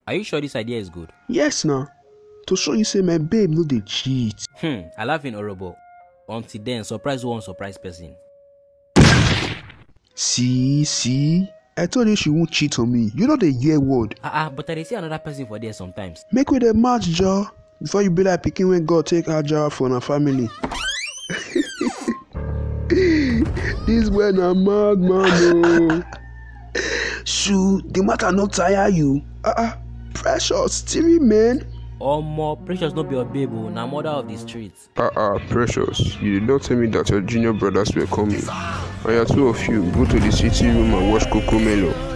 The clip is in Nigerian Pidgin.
Are you sure this idea is good? Yes now. To show you say my babe no dey cheat. I laugh in horrible. Until then, surprise one surprise person. See, I told you she won't cheat on me. You know the year word. But I see another person for there sometimes. Make with a match, Joe. Before you be like picking when God take her job for her family. This when a madman. Shoo, the matter not tire you. Precious, still man. More Precious no be your babe, na mother of the streets. Precious, you did not tell me that your junior brothers were coming. And you two of you go to the city room and watch Coco Melon.